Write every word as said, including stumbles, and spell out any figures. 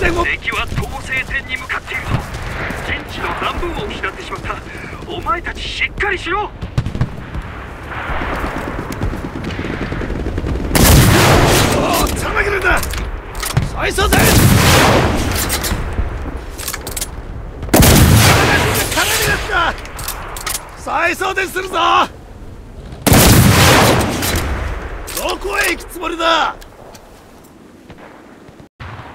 戦を。 敵は統制点に向かっているぞ。陣地の半分を失ってしまった。お前たちしっかりしろ。 おお、たまげるんだ。再装填。再装填するぞ。どこへ行くつもりだ。